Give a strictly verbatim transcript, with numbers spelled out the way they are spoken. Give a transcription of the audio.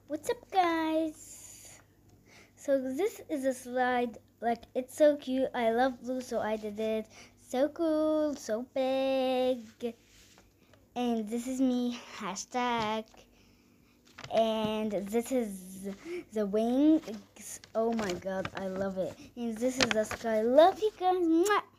What's up, guys? So this is a slide, like, it's so cute. I love blue, so I did it. So cool, so big. And this is me, hashtag. And this is the wings. Oh my god, I love it. And this is the sky. Love you guys. Mwah!